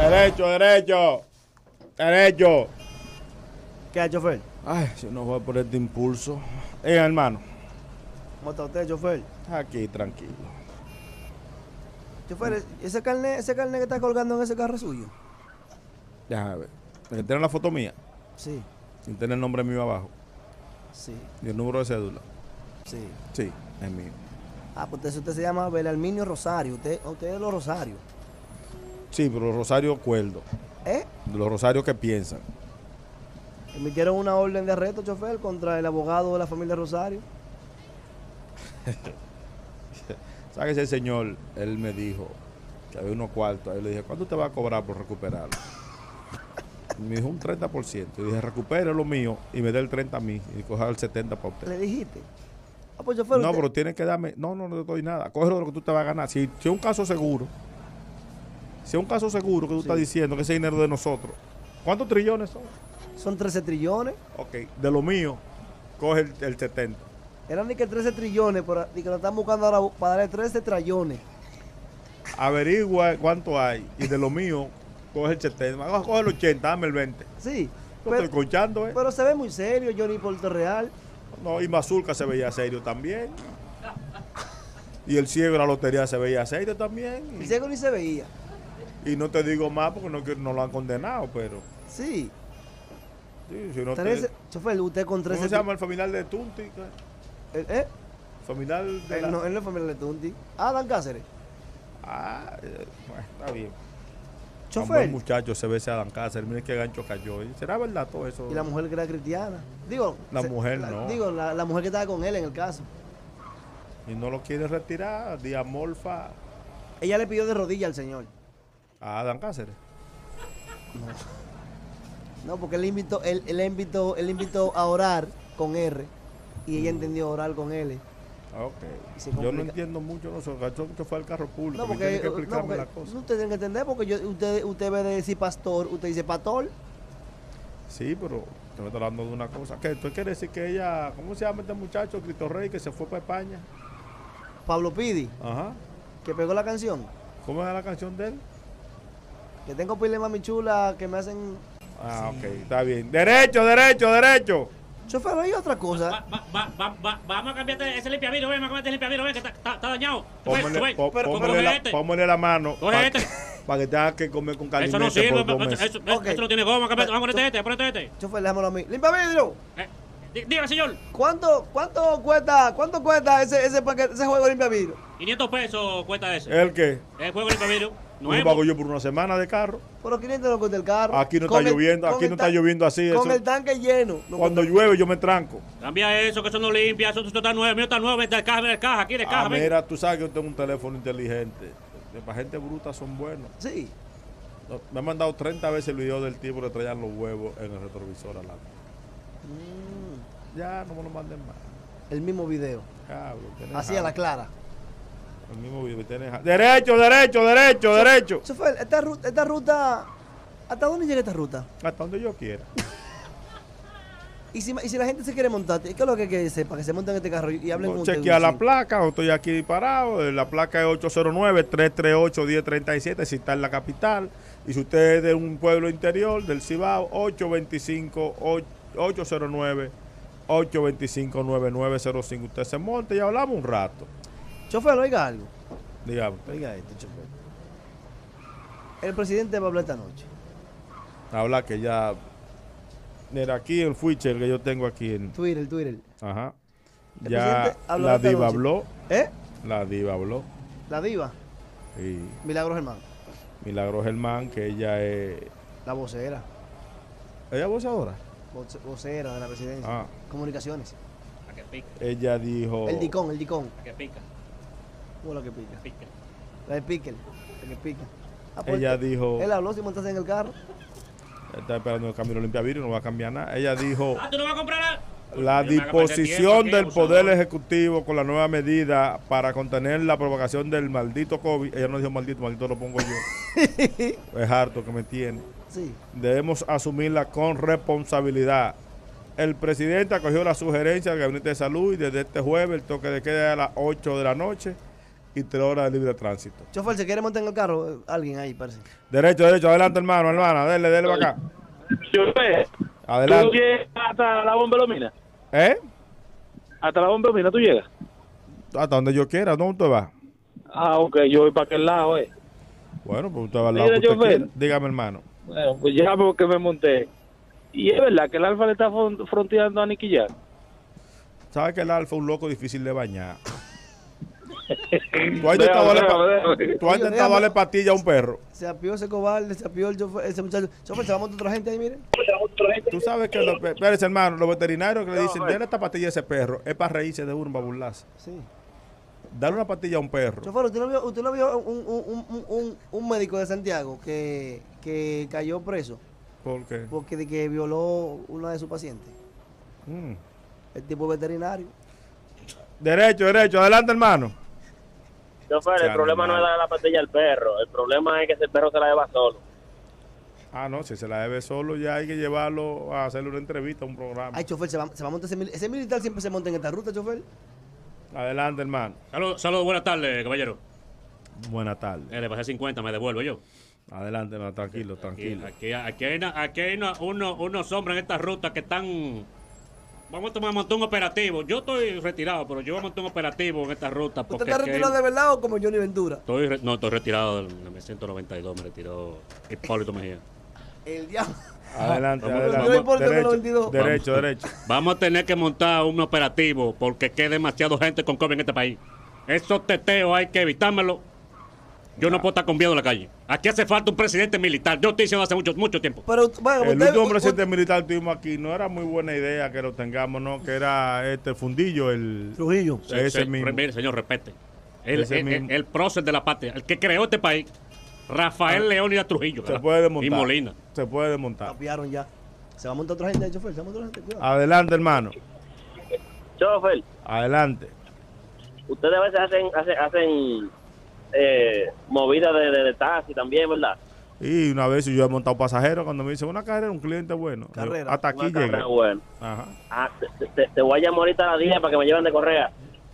Derecho, derecho. Derecho. ¿Qué hay, chofer? Ay, yo no voy a poner de impulso. Hermano. ¿Cómo está usted, chofer? Aquí, tranquilo. Chofer, ese carnet que está colgando en ese carro suyo. Déjame ver. ¿Tiene la foto mía? Sí, Y tiene el nombre mío abajo. sí, Y el número de cédula. sí. Sí, es mío. Ah, pues usted se llama Belarminio Rosario. Usted es de los Rosarios. Sí, pero los rosarios cuerdos. ¿Eh? De los rosarios que piensan. Emitieron una orden de arresto, chofer, contra el abogado de la familia Rosario. ¿Sabes ese señor? Él me dijo que había unos cuartos. Ahí le dije, ¿cuánto te va a cobrar por recuperarlo? Y me dijo un 30%. Y dije, recupere lo mío y me dé el 30 a mí y coja el 70 para usted. ¿Le dijiste? Ah, pues chofer, No, usted... pero tiene que darme. No, no te doy nada. Cógelo de lo que tú te vas a ganar. Si es un caso seguro, si es un caso seguro que tú estás diciendo que ese dinero de nosotros, ¿cuántos trillones son? Son 13 trillones. Ok, de lo mío, coge el 70. Eran ni que 13 trillones, pero ni que lo están buscando ahora para darle 13 trillones. Averigua cuánto hay y de lo mío, coge el 70. Vamos a coger el 80, dame el 20. Sí. Lo estoy escuchando, ¿eh? Pero se ve muy serio, Johnny Puerto Real. No, y Mazurka se veía serio también. Y el ciego de la lotería se veía serio también. El ciego ni se veía. Y no te digo más porque no lo han condenado, pero. Sí. Sí, si no 13, chofer, usted con 13... ¿Cómo se llama el familiar de Tunti? Familiar de Él no es familiar de Tunti. Ah, Dan Cáceres. Bueno, está bien. Chofer. El muchacho se ve ese Adán Cáceres, miren qué gancho cayó. ¿Será verdad todo eso? Y la mujer que era cristiana. Digo, La mujer no. Digo, la mujer que estaba con él en el caso. Y no lo quiere retirar, Diamorfa. Ella le pidió de rodillas al señor. A Adán Cáceres. No, porque él invitó a orar con R. Y ella entendió orar con L. Ok. Yo no entiendo mucho, no sé, que fue al carro público. No, porque, tiene que explicarme la cosa. Usted tiene que entender, porque usted ve de decir pastor, usted dice pastor. Sí, pero te me está hablando de una cosa. ¿Qué? ¿Tú quieres decir que ella, cómo se llama este muchacho, Cristo Rey, que se fue para España? Pablo Pidi, Ajá. que pegó la canción. ¿Cómo es la canción de él? Que tengo pile mami chula que me hacen... Ok, está bien. Derecho, derecho, derecho. Chofer, hay otra cosa. Vamos a cambiarte ese limpiavidrio, ven, vamos a cambiarte el limpiavidrio, ven, que está dañado. Póngale la mano. Coge este. Para que tenga que comer con caliente. Eso no sirve, eso no tiene goma, vamos a ponerte este. Chofer, déjamelo a mí. ¡Limpia vidrio! Diga, señor. ¿Cuánto cuesta ese paquete, ese juego de limpia vidrio? 500 pesos cuesta ese. ¿El qué? El juego de limpiavidrio. Lo pago yo por una semana de carro. Pero 500 no cuesta el carro. Aquí no está lloviendo, aquí no está lloviendo así. Con el tanque lleno. Cuando llueve yo me tranco. Cambia eso, que eso no limpia, eso está nuevo, mío está nuevo, de caja, aquí de caja. Mira, tú sabes que yo tengo un teléfono inteligente. Para gente bruta son buenos. Sí. Me han mandado 30 veces el video del tipo que traían los huevos en el retrovisor al lado. Ya no me lo manden más. El mismo video. Así a la clara. El mismo video. Derecho, derecho, derecho, derecho. Chofer, esta ruta, ¿hasta dónde llega esta ruta? Hasta donde yo quiera. Y si la gente se quiere montar, ¿qué es lo que hay que sepa? Que se monten en este carro y hablen juntos. Chequea la placa, o estoy aquí parado. La placa es 809-338-1037 si está en la capital. Y si usted es de un pueblo interior, del Cibao, 825-809-9905. Usted se monta y hablamos un rato. Chofer, oiga algo. Digamos. Oiga esto, chofer. El presidente va a hablar esta noche. Habla que ya... Mira, aquí el Fuicher que yo tengo aquí en... Twitter. Ajá. El Ya la diva habló. La diva habló. ¿La diva? Sí. Milagros Germán. Milagros Germán, que ella es... La vocera. ¿Ella es voceadora? Vocera de la presidencia. Comunicaciones. La que pica. Ella dijo... El dicón. La que pica. ¿Cómo la que pica? Pica. La de pickle. La que pica. Ella dijo... Él habló si montaste en el carro. Está esperando el cambio limpia vidrio, no va a cambiar nada. Ella dijo... ¿Tú no vas a comprar nada? La disposición del Poder Ejecutivo con la nueva medida para contener la propagación del maldito COVID. Ella no dijo maldito lo pongo yo. Es harto que me tiene. Sí. Debemos asumirla con responsabilidad. El presidente acogió la sugerencia del Gabinete de Salud y desde este jueves el toque de queda es a las 8 de la noche y 3 horas de libre tránsito. Chofer, ¿se quiere montar en el carro? Alguien ahí, parece. Derecho, adelante, hermano, hermana, dele para acá. Chofer, Adelante. ¿tú llegas hasta la bomba de Lomina? ¿Eh? ¿Hasta la bomba de Lomina tú llegas? Hasta donde yo quiera, ¿dónde usted va? Ah, ok, yo voy para aquel lado, Bueno, pues usted va al lado Mira, que usted chofer. quiera. Dígame, hermano. Bueno, pues ya porque me monté. Y es verdad que el Alfa le está fronteando a Nicky Jam. ¿Sabe que el alfa es un loco difícil de bañar? ¿Tú has intentado darle patilla a un perro? Se apió ese cobarde, se apió el chofer, ese muchacho. Chofer, se va a montar otra gente ahí, miren. Tú sabes que, espérese, hermano, los veterinarios que le dicen, denle esta patilla a ese perro, es para reírse de uno, para burlarse. Sí. Dale una patilla a un perro. Chofer, ¿usted no vio un médico de Santiago que cayó preso ¿Por qué? porque de que violó una de sus pacientes? Mm. El tipo veterinario. Derecho, adelante, hermano. Chofer, el problema no es darle la patilla al perro, el problema es que ese perro se la lleva solo. Ah, no, si se la debe solo, ya hay que llevarlo a hacerle una entrevista, un programa. Ay, chofer, se va a montar ese militar siempre se monta en esta ruta, chofer. Adelante, hermano. Saludos, buenas tardes, caballero. Buenas tardes. Le bajé 50, me devuelvo yo. Adelante, hermano, tranquilo. Aquí hay unos hombres en esta ruta que están... Vamos a montar un operativo. Yo estoy retirado, pero yo voy a montar un operativo en esta ruta. ¿Usted está retirado de verdad o como Johnny Ventura? No, estoy retirado del 192, me retiró Hipólito Mejía. El diablo. Adelante, Derecho. Vamos a tener que montar un operativo porque queda demasiado gente con COVID en este país. Esos teteos hay que evitármelo. Yo no puedo estar con miedo en la calle. Aquí hace falta un presidente militar. Yo estoy diciendo hace mucho tiempo. Pero, bueno, el último presidente militar que tuvimos aquí no era muy buena idea que lo tengamos, ¿no? Que era Fundillo, el Trujillo. Ese mismo. Mire, señor, respete. El prócer de la patria, el que creó este país, Rafael Leónidas Trujillo. Se puede desmontar. Y Molina. Se puede desmontar. Copiaron ya. Se va a montar otra gente, chofer. Se va a montar otra gente. Cuidado. Adelante, hermano. Chofer, Adelante. ustedes a veces hacen movidas de taxi también, ¿verdad? Y una vez yo he montado pasajero cuando me dicen una carrera, un cliente bueno. Carrera. Hasta aquí Una llegué. carrera buena. Ajá. Ah, te voy a llamar ahorita a la 10 para que me lleven de correa.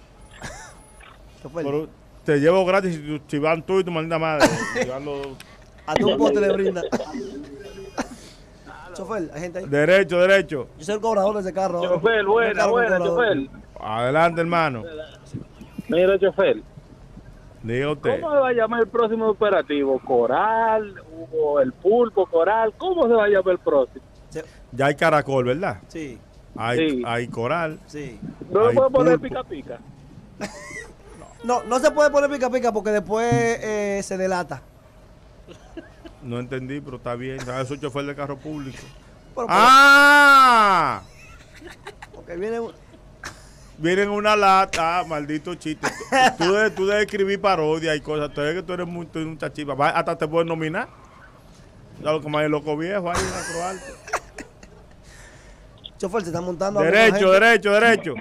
Chofer, Pero te llevo gratis si van tú y tu maldita madre. Llevarlo- a tu un pote le brinda. Chofer, hay gente ahí. Derecho. Yo soy el cobrador de ese carro. ahora. Chofer, El buena, carro con cobrador. chofer. Adelante, hermano. Mira, chofer. Diga usted. ¿Cómo se va a llamar el próximo operativo? ¿Coral? ¿Hubo el pulpo, coral? ¿Cómo se va a llamar el próximo? Ya hay caracol, ¿verdad? Sí, Sí. Hay coral. sí. ¿No Hay le puedo poner pulpo. pica pica? No se puede poner pica pica porque después se delata. No entendí, pero está bien. Ya soy chofer de carro público. Pero, ¡Ah! porque viene Vienen una lata, maldito chiste. Tú debes escribir parodia y cosas. Tú eres que tú eres muy chiva. Hasta te puedes nominar. Ya lo que más es loco viejo ahí en Acro Alto. chofer, se está montando. Derecho. Derecho.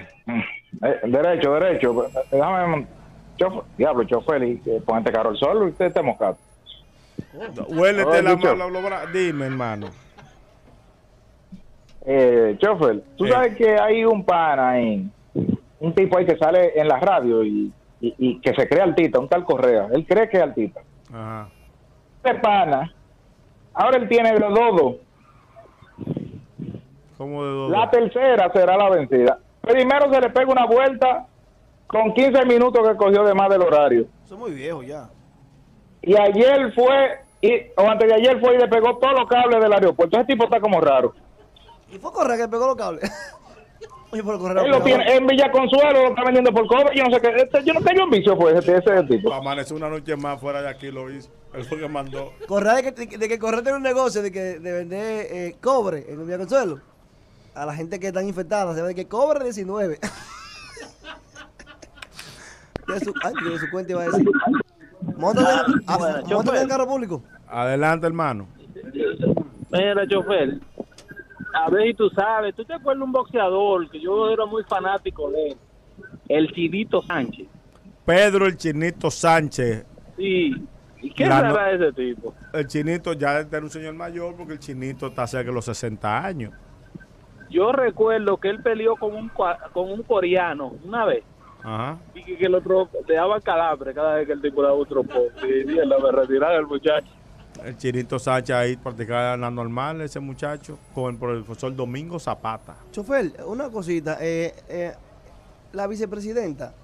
Déjame. Diablo, chofer, y que ponete carro al sol y usted está moscado. Huélete Oye, la Lucho. mano. Dime, hermano. Chofer, tú sabes que hay un pana ahí, un tipo ahí que sale en la radio y que se cree altita, un tal Correa. Él cree que es altita. Ajá. Este pana, ahora él tiene los dos. ¿Cómo de dos? La tercera será la vencida. Primero se le pega una vuelta con 15 minutos que cogió de más del horario. Son muy viejos ya. Y ayer o antes de ayer fue y le pegó todos los cables del aeropuerto. Ese tipo está como raro. Y fue Correa que pegó los cables. Oye, por Correa. Él lo tiene en Villa Consuelo, lo está vendiendo por cobre. Yo no sé qué. Yo no tengo un vicio, pues, ese tipo. Amaneció una noche más fuera de aquí, lo hizo. Él fue que mandó. Correa de que Correa tiene un negocio de vender cobre en el Villa Consuelo. A la gente que están infectada, se ve que cobre 19. de su cuenta iba a decir. Móntate en el carro público. Adelante, hermano. Mira, chofer. A ver si tú sabes. ¿Tú te acuerdas de un boxeador que yo era muy fanático de él? El Chinito Sánchez. Pedro el Chinito Sánchez. Sí. ¿Y qué La será ese tipo? El Chinito ya era un señor mayor porque el Chinito está cerca de los 60 años. Yo recuerdo que él peleó con un coreano una vez. Ajá. Y que el otro le daba calambre cada vez que el tipo daba un trompón. Y mierda, me retiraba el muchacho. El Chinito Sánchez ahí practicaba la normal, ese muchacho, con el profesor Domingo Zapata. Chofer, una cosita. La vicepresidenta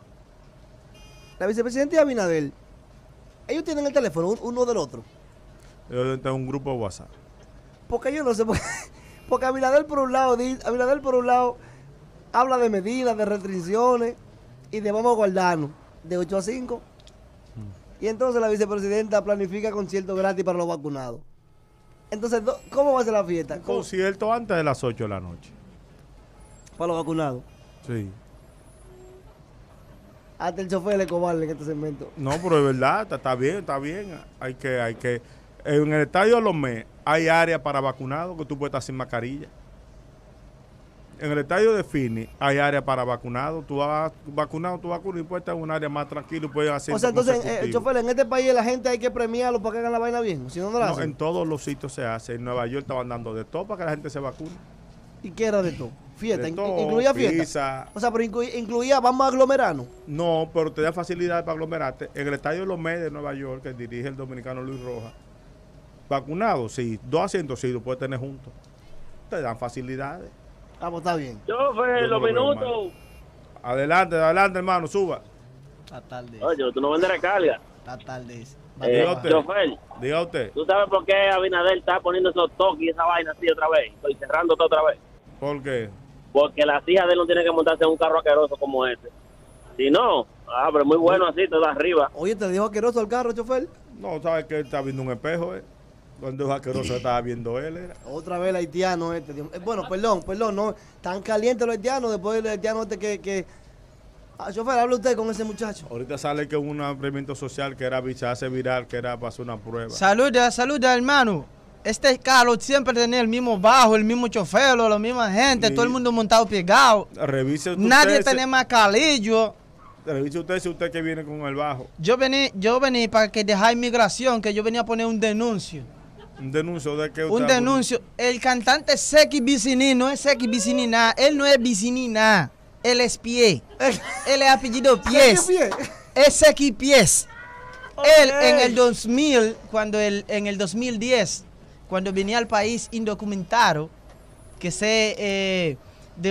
y Abinader, ellos tienen el teléfono uno del otro. Yo tengo un grupo de WhatsApp. Porque yo no sé, porque Abinader por un lado habla de medidas, de restricciones y de vamos a guardarnos de 8 a 5. Y entonces la vicepresidenta planifica conciertos gratis para los vacunados. Entonces, ¿cómo va a ser la fiesta? Un concierto antes de las 8 de la noche. Para los vacunados. Sí. Hasta el chofer le cobarde en este segmento. No, pero es verdad, está bien. Hay que. En el estadio de Lomé hay área para vacunados que tú puedes estar sin mascarilla. En el estadio de Fini hay área para vacunados. Tú vas vacunado, tú vacunas y puedes estar en un área más tranquilo y puedes hacer. O sea, entonces, chofer, en este país la gente hay que premiarlo para que hagan la vaina bien. Si no, no la hacen. En todos los sitios se hace. En Nueva York estaban dando de todo para que la gente se vacune. ¿Y qué era de todo? Fiesta, De todo, incluía fiesta. pizza. O sea, pero incluía, vamos a aglomerarnos. No, pero te da facilidad para aglomerarte. En el estadio de Lomé de Nueva York, que dirige el dominicano Luis Rojas, vacunado, sí, 2 asientos sí, lo puedes tener juntos. Te dan facilidades. Ah, pues está bien. Chofer, Yo los no lo veo minutos. Adelante, hermano, suba. Está tarde. Oye, tú no vendes recarga. Está tarde. Diga usted. Chofer, Diga usted. ¿tú sabes por qué Abinader está poniendo esos toques y esa vaina así otra vez? Estoy cerrando todo otra vez. ¿Por qué? Porque las hijas de él no tienen que montarse en un carro asqueroso como este. Si no, pero muy bueno así, todo arriba. Oye, ¿te dijo asqueroso el carro, chofer? No, sabes que él está viendo un espejo, Cuando es asqueroso estaba viendo él, era. Otra vez el haitiano este. Bueno, perdón, no. Tan caliente los haitianos, después del haitiano este que... chofer, hable usted con ese muchacho. Ahorita sale que un experimento social que era hace viral, que era para hacer una prueba. Saluda, hermano. Este carro siempre tiene el mismo bajo, el mismo chofer, la misma gente, Sí. todo el mundo montado pegado. Revise usted. Nadie tiene más calillo. Revise usted si usted que viene con el bajo. Yo vení para que dejar inmigración, que yo venía a poner un denuncio. Un denuncio de que Un denuncio. El cantante Seki Vicini no es Seki Vicini nada. Él no es Vicini nada. Él es Pie. Él es apellido Pies. ¿Qué pie? Es Seki Pies. Ok. Él en el 2000, en el 2010, cuando venía al país indocumentado, que se de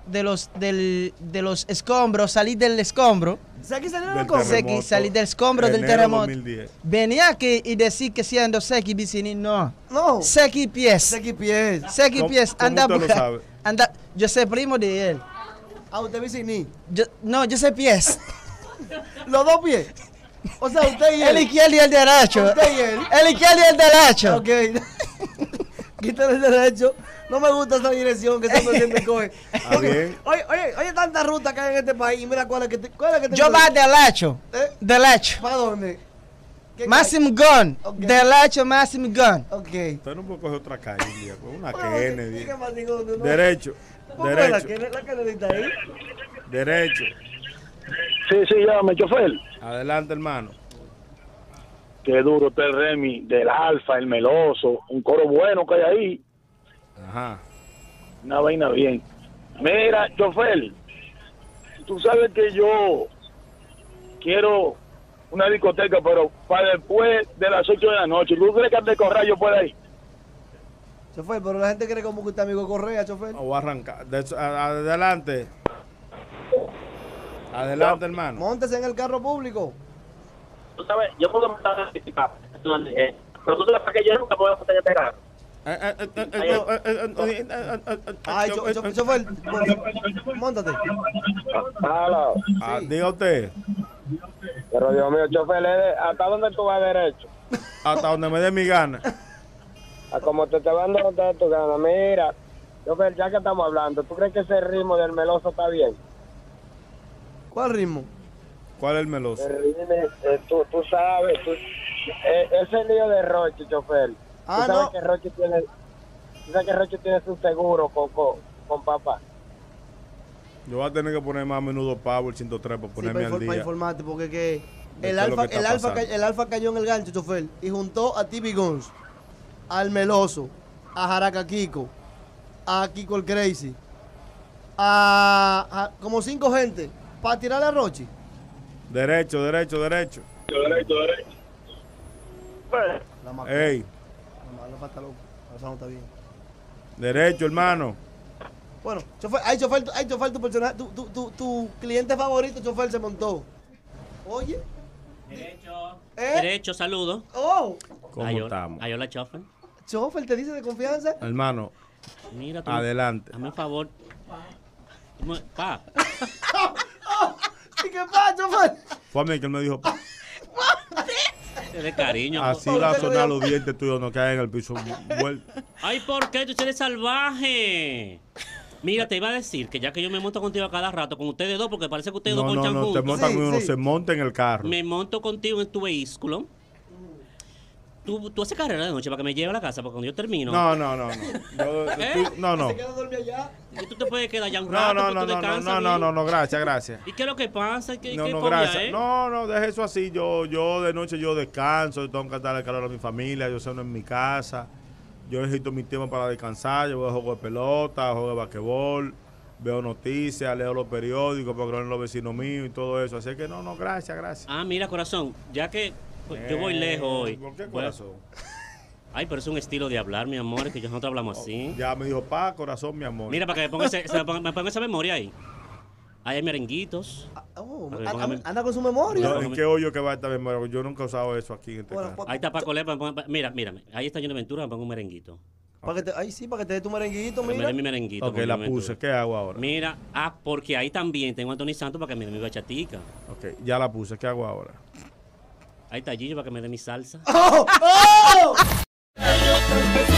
los escombros, salir del escombro, Seki salió Del del escombro. terremoto. Seki, salir del escombro del Enero terremoto. 2010. Venía aquí y decir que siendo Seki Vicini, no. No. Seki Pies. Seki pies. Seki ¿Cómo- Pies, cómo anda usted lo busca- pues. sabe? anda, yo soy primo de él. Ah, usted vicini. Yo soy Pies. Los dos pies. O sea, usted y El él. izquierdo y el derecho. Usted y él. El izquierdo y el derecho. Ok. Quítale el derecho. No me gusta esa dirección que siempre coge. Ah, bien. Oye, tanta ruta que hay en este país. Y mira cuál es que te Yo va derecho. ¿Eh? Derecho. ¿Para dónde? ¿Qué Máximo Gun. Ok. Derecho, Máximo Gun. calle? Ok. Usted no puede coger otra calle un día, con una Bueno, Kennedy. ¿qué más digo? No. Derecho. ¿Cómo es la Derecho. Kennedy está ahí? Derecho. Sí, llámame, chofer. Adelante, hermano. Qué duro está el Remy del Alfa, el Meloso, un coro bueno que hay ahí. Ajá. Una vaina bien. Mira, chofer, tú sabes que yo quiero una discoteca, pero para después de las 8 de la noche. ¿Tú crees que al de Corrallo puede ir? Chofer, pero la gente cree como que usted es amigo de Correa, chofer. O arrancar. Adelante. Adelante, hermano. Móntese en el carro público. Tú sabes, yo puedo montar a participar, pero tú sabes para que yo nunca puedo montar en este carro. Ay, chofer, móntate. Diga usted. Pero Dios mío, chofer, ¿hasta dónde tú vas derecho? Hasta donde me dé mi gana. A como te van dando tu gana. Mira, chofer, ya que estamos hablando, ¿tú crees que ese ritmo del Meloso está bien? ¿Cuál ritmo? ¿Cuál es el meloso? El ritmo, tú sabes, ese lío de Roche, chofer. Ah, tú sabes no. que Roche tiene su seguro con papá. Yo voy a tener que poner más a menudo Power 103 para Sí, ponerme al para día. informarte, porque que De el qué es lo alfa, que está pasando. el alfa cayó en el gancho, chofer, y juntó a TV Guns, al Meloso, a Jaraca Kiko, a Kiko el Crazy, a como 5 gente para tirarle a Rochi. Derecho, derecho, derecho. La más. Ey, No falta loco. Eso no está bien. derecho, hermano. Bueno, chofer, chofer, tu personaje, tu cliente favorito, chofer, se montó. Oye. Derecho. ¿Eh? Derecho, saludo. Oh, ¿Cómo estamos? Ayola chofer. chofer, te dice de confianza. Hermano, Mira tú. adelante. Hazme un favor. Pa. ¿Y qué pasa, chofer? Fue a mí que él me dijo, "Pa". De cariño. Así va a sonar los dientes tuyos, no caen en el piso. Ay, ¿por qué? Tú eres salvaje. Mira, te iba a decir que ya que yo me monto contigo a cada rato, con ustedes dos, porque parece que ustedes dos No, no, conchan no, te juntos. montan Sí, uno, sí. se monta en el carro. Me monto contigo en tu vehículo. Tú haces carrera de noche para que me lleve a la casa, porque cuando yo termino. No, no, no, no. No. Se queda dormido allá. Y tú te puedes quedar ya un No, rato, no, porque no, tú no, descansas no, no, bien. no, no, gracias, gracias. ¿Y qué es lo que pasa? ¿Qué, No, qué no, copia, gracias. eh? No, deje eso así. Yo de noche yo descanso, tengo que darle calor a mi familia, yo ceno en mi casa. Yo necesito mi tiempo para descansar, yo voy a jugar de pelota, juego de basquetbol, veo noticias, leo los periódicos, porque ven los vecinos míos y todo eso. Así que no, gracias, gracias. Ah, mira, corazón, ya que pues, yo voy lejos hoy. ¿Por qué Bueno, corazón? ay, pero es un estilo de hablar, mi amor, que nosotros hablamos así. Ya me dijo, corazón, mi amor. Mira, para que me ponga esa memoria ahí. Ahí hay merenguitos. Oh, A ver, anda con su memoria. ¿En qué hoyo que va esta memoria? Yo nunca he usado eso aquí en este Bueno, carro. Ahí está Paco Lepa. Mira, ahí está Johnny Ventura, me pongo un merenguito. Para que te dé tu merenguito, Para que me mira. dé mi merenguito. Ok, con la Johnny puse. Ventura. ¿Qué hago ahora? Mira, porque ahí también tengo a Anthony Santos para que me dé mi bachatica. Ok, ya la puse. ¿Qué hago ahora? Ahí está Gillo para que me dé mi salsa. ¡Oh! ¡Oh!